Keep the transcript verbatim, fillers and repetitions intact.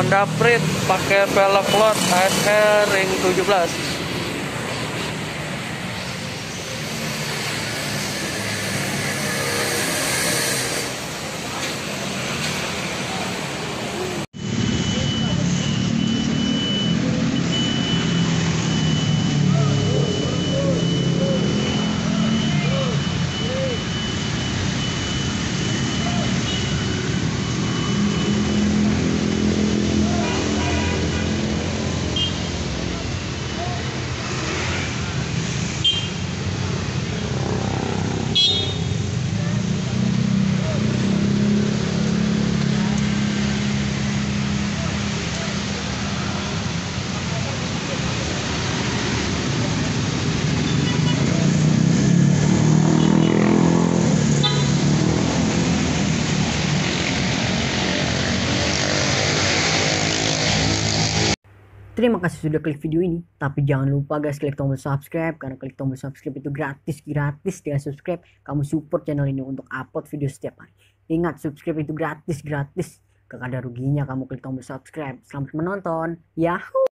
Honda Freed pakai velg lot A S R ring tujuh belas. Terima kasih sudah klik video ini, tapi jangan lupa guys klik tombol subscribe, karena klik tombol subscribe itu gratis, gratis. Dengan subscribe kamu support channel ini untuk upload video setiap hari. Ingat, subscribe itu gratis, gratis. Gak ada ruginya kamu klik tombol subscribe. Selamat menonton. Yahoo!